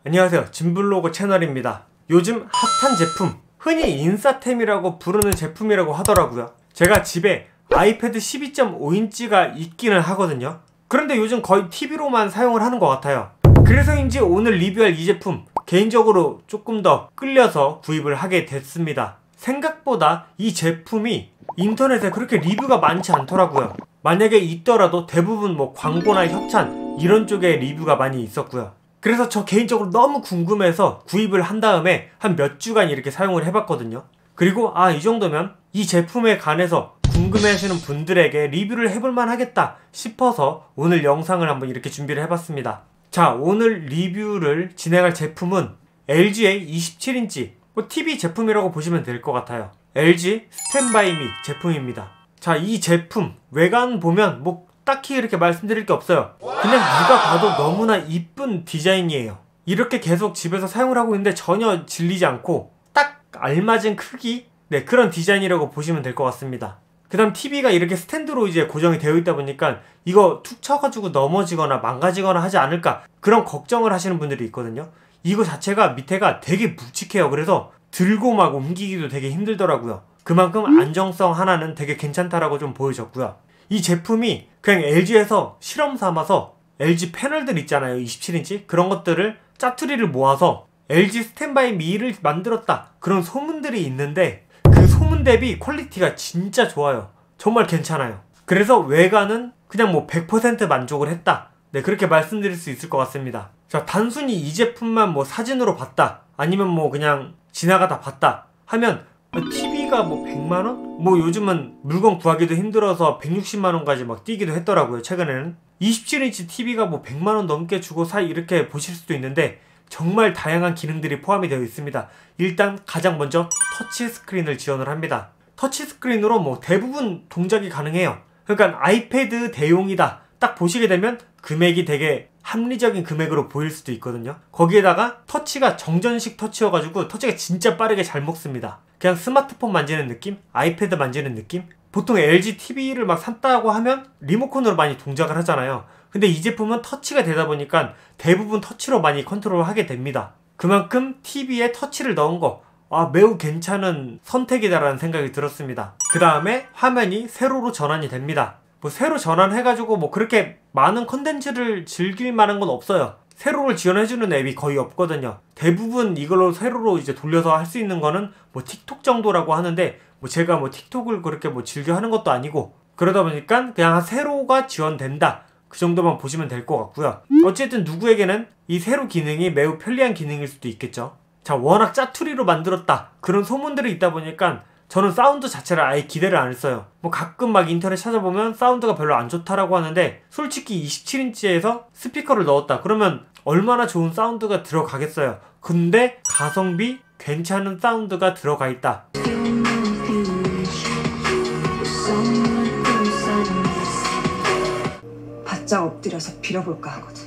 안녕하세요, 진블로그 채널입니다. 요즘 핫한 제품, 흔히 인싸템이라고 부르는 제품이라고 하더라고요. 제가 집에 아이패드 12.5인치가 있기는 하거든요. 그런데 요즘 거의 TV로만 사용을 하는 것 같아요. 그래서인지 오늘 리뷰할 이 제품 개인적으로 조금 더 끌려서 구입을 하게 됐습니다. 생각보다 이 제품이 인터넷에 그렇게 리뷰가 많지 않더라고요. 만약에 있더라도 대부분 광고나 협찬 이런 쪽에 리뷰가 많이 있었고요. 그래서 저 개인적으로 너무 궁금해서 구입을 한 다음에 한 몇 주간 이렇게 사용을 해봤거든요. 그리고 이 정도면 이 제품에 관해서 궁금해하시는 분들에게 리뷰를 해볼만 하겠다 싶어서 오늘 영상을 한번 이렇게 준비를 해봤습니다. 자, 오늘 리뷰를 진행할 제품은 LG의 27인치 TV 제품이라고 보시면 될 것 같아요. LG 스탠바이미 제품입니다. 자, 이 제품 외관 보면 딱히 이렇게 말씀드릴 게 없어요. 그냥 누가 봐도 너무나 이쁜 디자인이에요. 이렇게 계속 집에서 사용을 하고 있는데 전혀 질리지 않고 딱 알맞은 크기? 네, 그런 디자인이라고 보시면 될 것 같습니다. 그 다음 TV가 이렇게 스탠드로 이제 고정이 되어 있다 보니까 이거 툭 쳐가지고 넘어지거나 망가지거나 하지 않을까 그런 걱정을 하시는 분들이 있거든요. 이거 자체가 밑에가 되게 묵직해요. 그래서 들고 막 옮기기도 되게 힘들더라고요. 그만큼 안정성 하나는 되게 괜찮다라고 좀 보여졌고요. 이 제품이 그냥 LG에서 실험 삼아서 LG 패널들 있잖아요. 27인치 그런 것들을 짜투리를 모아서 LG 스탠바이 미를 만들었다 그런 소문들이 있는데 그 소문 대비 퀄리티가 진짜 좋아요. 정말 괜찮아요. 그래서 외관은 그냥 100% 만족을 했다. 네, 그렇게 말씀드릴 수 있을 것 같습니다. 자, 단순히 이 제품만 사진으로 봤다 아니면 그냥 지나가다 봤다 하면 TV가 100만원? 요즘은 물건 구하기도 힘들어서 160만원까지 뛰기도 했더라고요. 최근에는 27인치 TV가 100만원 넘게 주고 이렇게 보실 수도 있는데 정말 다양한 기능들이 포함이 되어 있습니다. 일단 가장 먼저 터치 스크린을 지원을 합니다. 터치 스크린으로 대부분 동작이 가능해요. 그러니까 아이패드 대용이다 딱 보시게 되면 금액이 되게 합리적인 금액으로 보일 수도 있거든요. 거기에다가 터치가 정전식 터치여가지고 터치가 진짜 빠르게 잘 먹습니다. 그냥 스마트폰 만지는 느낌? 아이패드 만지는 느낌? 보통 LG TV를 샀다고 하면 리모컨으로 많이 동작을 하잖아요. 근데 이 제품은 터치가 되다 보니까 대부분 터치로 많이 컨트롤을 하게 됩니다. 그만큼 TV에 터치를 넣은 거 매우 괜찮은 선택이다라는 생각이 들었습니다. 그 다음에 화면이 세로로 전환이 됩니다. 세로 전환해가지고 그렇게 많은 컨텐츠를 즐길 만한 건 없어요. 세로를 지원해주는 앱이 거의 없거든요. 대부분 이걸로 세로로 이제 돌려서 할 수 있는 거는 틱톡 정도라고 하는데 제가 틱톡을 그렇게 즐겨 하는 것도 아니고 그러다 보니까 그냥 세로가 지원된다 그 정도만 보시면 될 것 같고요. 어쨌든 누구에게는 이 세로 기능이 매우 편리한 기능일 수도 있겠죠. 자, 워낙 짜투리로 만들었다 그런 소문들이 있다 보니까 저는 사운드 자체를 아예 기대를 안 했어요. 가끔 인터넷 찾아보면 사운드가 별로 안 좋다라고 하는데 솔직히 27인치에서 스피커를 넣었다 그러면 얼마나 좋은 사운드가 들어가겠어요. 근데 가성비 괜찮은 사운드가 들어가 있다. 바짝 엎드려서 빌어볼까 하거든.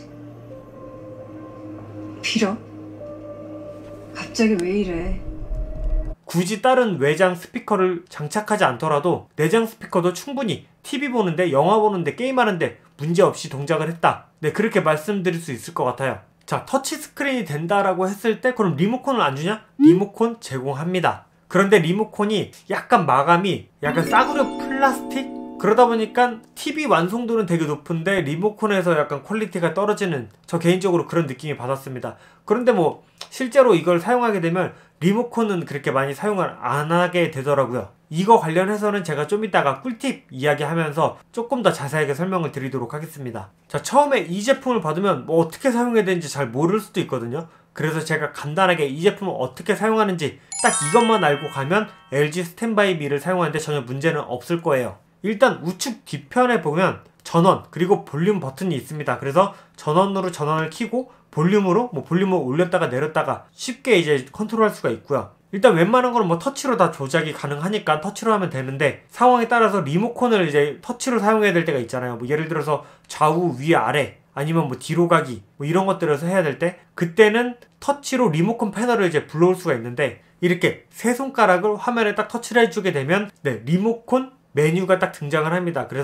빌어? 갑자기 왜 이래? 굳이 다른 외장 스피커를 장착하지 않더라도 내장 스피커도 충분히 TV 보는데 영화 보는데 게임하는데 문제없이 동작을 했다. 네, 그렇게 말씀드릴 수 있을 것 같아요. 자, 터치 스크린이 된다라고 했을 때 그럼 리모컨을 안 주냐? 리모컨 제공합니다. 그런데 리모컨이 약간 마감이 싸구려 플라스틱? 그러다 보니까 TV 완성도는 되게 높은데 리모컨에서 약간 퀄리티가 떨어지는 저 개인적으로 그런 느낌이 받았습니다. 그런데 실제로 이걸 사용하게 되면 리모컨은 그렇게 많이 사용을 안 하게 되더라고요. 이거 관련해서는 제가 좀 이따가 꿀팁 이야기하면서 조금 더 자세하게 설명을 드리도록 하겠습니다. 자, 처음에 이 제품을 받으면 어떻게 사용해야 되는지 잘 모를 수도 있거든요. 그래서 제가 간단하게 이 제품을 어떻게 사용하는지 딱 이것만 알고 가면 LG 스탠바이 미를 사용하는데 전혀 문제는 없을 거예요. 일단 우측 뒤편에 보면 전원 그리고 볼륨 버튼이 있습니다. 그래서 전원으로 전원을 켜고 볼륨으로 볼륨을 올렸다가 내렸다가 쉽게 이제 컨트롤할 수가 있고요. 일단 웬만한 거는 터치로 다 조작이 가능하니까 터치로 하면 되는데 상황에 따라서 리모컨을 이제 터치로 사용해야 될 때가 있잖아요. 예를 들어서 좌우 위 아래 아니면 뒤로 가기 이런 것들에서 해야 될 때 그때는 터치로 리모컨 패널을 이제 불러올 수가 있는데 이렇게 세 손가락을 화면에 딱 터치를 해주게 되면 네, 리모컨 메뉴가 딱 등장을 합니다. 그래서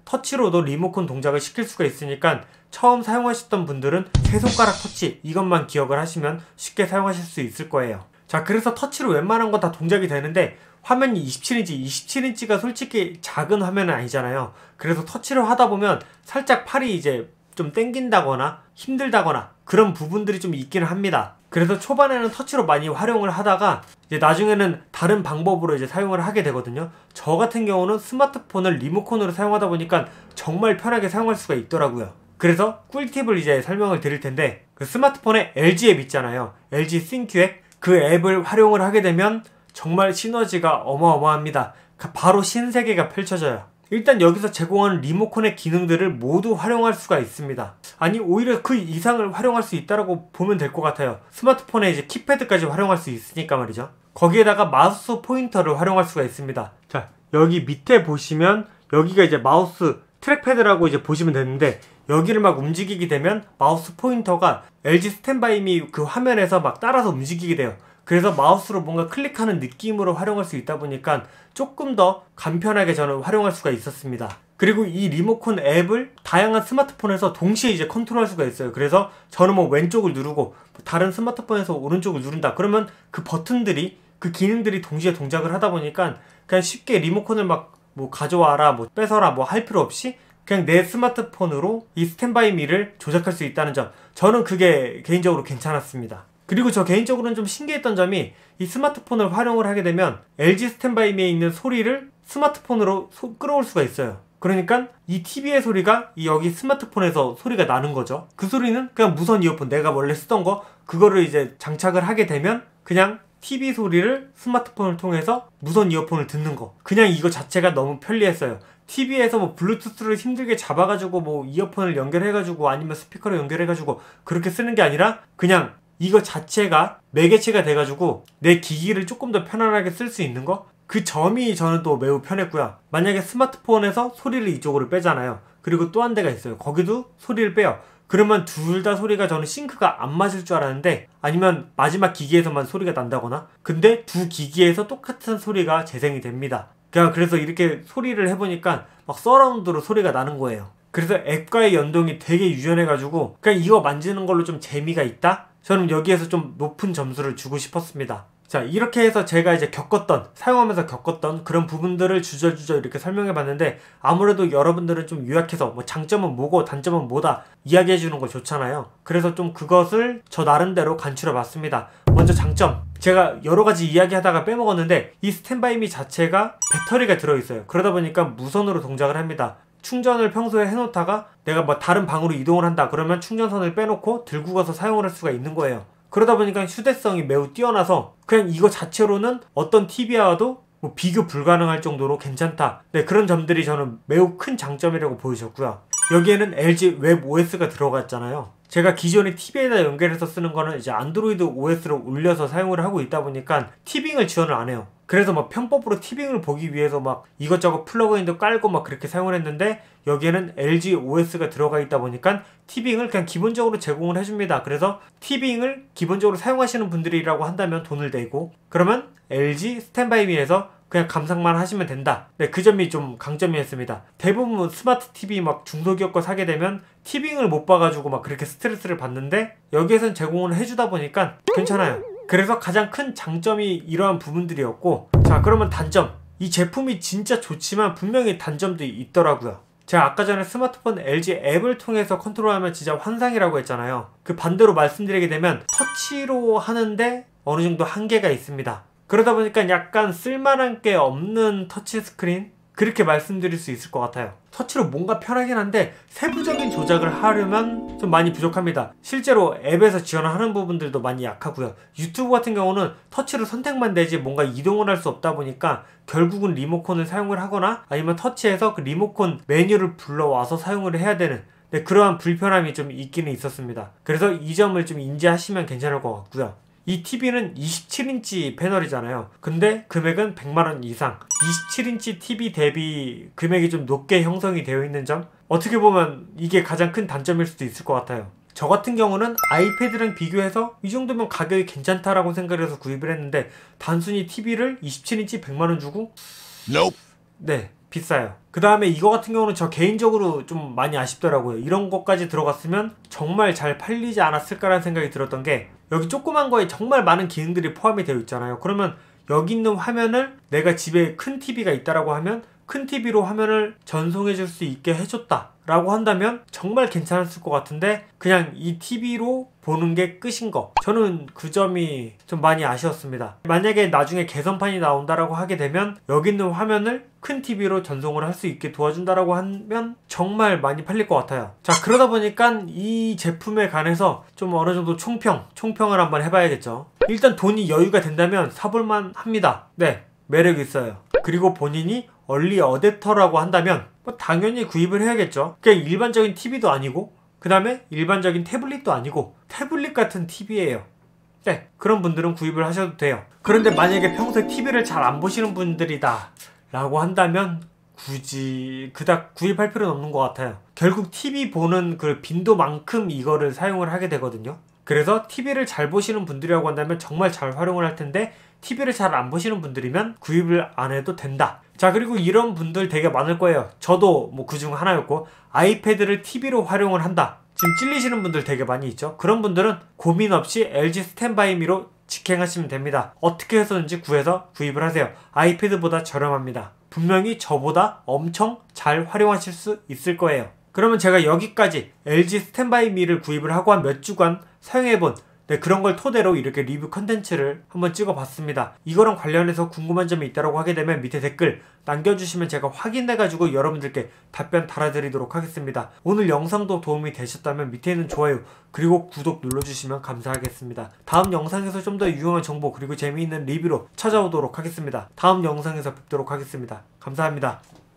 터치로도 리모컨 동작을 시킬 수가 있으니까 처음 사용하셨던 분들은 세 손가락 터치 이것만 기억을 하시면 쉽게 사용하실 수 있을 거예요. 자, 그래서 터치로 웬만한 건 다 동작이 되는데 화면이 27인치, 27인치가 솔직히 작은 화면은 아니잖아요. 그래서 터치를 하다 보면 살짝 팔이 이제 좀 땡긴다거나 힘들다거나 그런 부분들이 좀 있기는 합니다. 그래서 초반에는 터치로 많이 활용을 하다가 이제 나중에는 다른 방법으로 이제 사용을 하게 되거든요. 저 같은 경우는 스마트폰을 리모컨으로 사용하다 보니까 정말 편하게 사용할 수가 있더라고요. 그래서 꿀팁을 이제 설명을 드릴 텐데, 그 스마트폰에 LG 앱 있잖아요. LG 싱큐 앱. 그 앱을 활용을 하게 되면 정말 시너지가 어마어마합니다. 바로 신세계가 펼쳐져요. 일단 여기서 제공하는 리모컨의 기능들을 모두 활용할 수가 있습니다. 아니, 오히려 그 이상을 활용할 수 있다고 보면 될 것 같아요. 스마트폰에 이제 키패드까지 활용할 수 있으니까 말이죠. 거기에다가 마우스 포인터를 활용할 수가 있습니다. 자, 여기 밑에 보시면 여기가 이제 마우스 트랙패드라고 이제 보시면 되는데, 여기를 막 움직이게 되면 마우스 포인터가 LG 스탠바이미 그 화면에서 막 따라서 움직이게 돼요. 그래서 마우스로 뭔가 클릭하는 느낌으로 활용할 수 있다 보니까 조금 더 간편하게 저는 활용할 수가 있었습니다. 그리고 이 리모컨 앱을 다양한 스마트폰에서 동시에 이제 컨트롤할 수가 있어요. 그래서 저는 뭐 왼쪽을 누르고 다른 스마트폰에서 오른쪽을 누른다 그러면 그 버튼들이, 그 기능들이 동시에 동작을 하다 보니까 그냥 쉽게 리모컨을 막 뭐 가져와라, 뭐 뺏어라, 뭐 할 필요 없이 그냥 내 스마트폰으로 이 스탠바이미를 조작할 수 있다는 점, 저는 그게 개인적으로 괜찮았습니다. 그리고 저 개인적으로는 좀 신기했던 점이, 이 스마트폰을 활용을 하게 되면 LG 스탠바이미에 있는 소리를 스마트폰으로 끌어올 수가 있어요. 그러니까 이 TV의 소리가 여기 스마트폰에서 소리가 나는 거죠. 그 소리는 그냥 무선 이어폰, 내가 원래 쓰던 거 그거를 이제 장착을 하게 되면 그냥 TV 소리를 스마트폰을 통해서 무선 이어폰을 듣는 거, 그냥 이거 자체가 너무 편리했어요. TV에서 뭐 블루투스를 힘들게 잡아가지고 뭐 이어폰을 연결해가지고 아니면 스피커를 연결해가지고 그렇게 쓰는 게 아니라 그냥 이거 자체가 매개체가 돼가지고 내 기기를 조금 더 편안하게 쓸 수 있는 거, 그 점이 저는 또 매우 편했고요. 만약에 스마트폰에서 소리를 이쪽으로 빼잖아요. 그리고 또 한 대가 있어요. 거기도 소리를 빼요. 그러면 둘 다 소리가, 저는 싱크가 안 맞을 줄 알았는데, 아니면 마지막 기기에서만 소리가 난다거나, 근데 두 기기에서 똑같은 소리가 재생이 됩니다. 그래서 이렇게 소리를 해보니까 막 서라운드로 소리가 나는 거예요. 그래서 앱과의 연동이 되게 유연해가지고 그냥 이거 만지는 걸로 좀 재미가 있다? 저는 여기에서 좀 높은 점수를 주고 싶었습니다. 자, 이렇게 해서 제가 이제 사용하면서 겪었던 그런 부분들을 주저주저 이렇게 설명해 봤는데, 아무래도 여러분들은 좀 요약해서 뭐 장점은 뭐고 단점은 뭐다 이야기해 주는 거 좋잖아요. 그래서 좀 그것을 저 나름대로 간추려 봤습니다. 먼저 장점, 제가 여러 가지 이야기하다가 빼먹었는데, 이 스탠바이미 자체가 배터리가 들어있어요. 그러다 보니까 무선으로 동작을 합니다. 충전을 평소에 해놓다가 내가 뭐 다른 방으로 이동을 한다 그러면 충전선을 빼놓고 들고 가서 사용을 할 수가 있는 거예요. 그러다 보니까 휴대성이 매우 뛰어나서 그냥 이거 자체로는 어떤 TV와도 뭐 비교 불가능할 정도로 괜찮다. 네, 그런 점들이 저는 매우 큰 장점이라고 보여졌고요. 여기에는 LG 웹 OS가 들어갔잖아요. 제가 기존에 TV에다 연결해서 쓰는 거는 이제 안드로이드 OS로 올려서 사용을 하고 있다 보니까 티빙을 지원을 안 해요. 그래서 막 편법으로 티빙을 보기 위해서 막 이것저것 플러그인도 깔고 막 그렇게 사용을 했는데, 여기에는 LG OS가 들어가 있다 보니까 티빙을 그냥 기본적으로 제공을 해줍니다. 그래서 티빙을 기본적으로 사용하시는 분들이라고 한다면 돈을 내고, 그러면 LG 스탠바이미에서 그냥 감상만 하시면 된다. 네, 그 점이 좀 강점이었습니다. 대부분 스마트 TV 막 중소기업 거 사게 되면 티빙을 못 봐가지고 막 그렇게 스트레스를 받는데, 여기에선 제공을 해주다 보니까 괜찮아요. 그래서 가장 큰 장점이 이러한 부분들이었고, 자, 그러면 단점. 이 제품이 진짜 좋지만 분명히 단점도 있더라고요. 제가 아까 전에 스마트폰 LG 앱을 통해서 컨트롤하면 진짜 환상이라고 했잖아요. 그 반대로 말씀드리게 되면 터치로 하는데 어느 정도 한계가 있습니다. 그러다 보니까 약간 쓸만한 게 없는 터치 스크린? 그렇게 말씀드릴 수 있을 것 같아요. 터치로 뭔가 편하긴 한데 세부적인 조작을 하려면 좀 많이 부족합니다. 실제로 앱에서 지원하는 부분들도 많이 약하고요. 유튜브 같은 경우는 터치로 선택만 되지 뭔가 이동을 할 수 없다 보니까 결국은 리모컨을 사용을 하거나 아니면 터치해서 그 리모컨 메뉴를 불러와서 사용을 해야 되는, 네, 그러한 불편함이 좀 있기는 있었습니다. 그래서 이 점을 좀 인지하시면 괜찮을 것 같고요. 이 TV는 27인치 패널이잖아요. 근데 금액은 100만원 이상, 27인치 TV 대비 금액이 좀 높게 형성이 되어 있는 점, 어떻게 보면 이게 가장 큰 단점일 수도 있을 것 같아요. 저 같은 경우는 아이패드랑 비교해서 이 정도면 가격이 괜찮다라고 생각을 해서 구입을 했는데, 단순히 TV를 27인치 100만원 주고? Nope. 네, 비싸요. 그 다음에 이거 같은 경우는 저 개인적으로 좀 많이 아쉽더라고요. 이런 것까지 들어갔으면 정말 잘 팔리지 않았을까라는 생각이 들었던 게, 여기 조그만 거에 정말 많은 기능들이 포함이 되어 있잖아요. 그러면 여기 있는 화면을 내가 집에 큰 TV가 있다라고 하면 큰 TV로 화면을 전송해 줄 수 있게 해줬다 라고 한다면 정말 괜찮았을 것 같은데, 그냥 이 TV로 보는 게 끝인 거, 저는 그 점이 좀 많이 아쉬웠습니다. 만약에 나중에 개선판이 나온다라고 하게 되면 여기 있는 화면을 큰 TV로 전송을 할 수 있게 도와준다라고 하면 정말 많이 팔릴 것 같아요. 자, 그러다 보니까 이 제품에 관해서 좀 어느 정도 총평을 한번 해봐야겠죠. 일단 돈이 여유가 된다면 사볼만 합니다. 네, 매력 있어요. 그리고 본인이 얼리 어댑터라고 한다면 뭐 당연히 구입을 해야겠죠. 그냥 일반적인 TV도 아니고, 그 다음에 일반적인 태블릿도 아니고 태블릿 같은 TV예요. 네, 그런 분들은 구입을 하셔도 돼요. 그런데 만약에 평소에 TV를 잘 안 보시는 분들이다 라고 한다면 굳이 그닥 구입할 필요는 없는 것 같아요. 결국 TV 보는 그 빈도만큼 이거를 사용을 하게 되거든요. 그래서 TV를 잘 보시는 분들이라고 한다면 정말 잘 활용을 할 텐데, TV를 잘 안 보시는 분들이면 구입을 안 해도 된다. 자, 그리고 이런 분들 되게 많을 거예요. 저도 뭐 그중 하나였고, 아이패드를 TV로 활용을 한다. 지금 찔리시는 분들 되게 많이 있죠. 그런 분들은 고민 없이 LG 스탠바이미로 직행하시면 됩니다. 어떻게 해서든지 구해서 구입을 하세요. 아이패드보다 저렴합니다. 분명히 저보다 엄청 잘 활용하실 수 있을 거예요. 그러면 제가 여기까지 LG 스탠바이미를 구입을 하고 한 몇 주간 사용해본, 네, 그런 걸 토대로 이렇게 리뷰 컨텐츠를 한번 찍어봤습니다. 이거랑 관련해서 궁금한 점이 있다고 하게 되면 밑에 댓글 남겨주시면 제가 확인해가지고 여러분들께 답변 달아드리도록 하겠습니다. 오늘 영상도 도움이 되셨다면 밑에 있는 좋아요 그리고 구독 눌러주시면 감사하겠습니다. 다음 영상에서 좀 더 유용한 정보 그리고 재미있는 리뷰로 찾아오도록 하겠습니다. 다음 영상에서 뵙도록 하겠습니다. 감사합니다.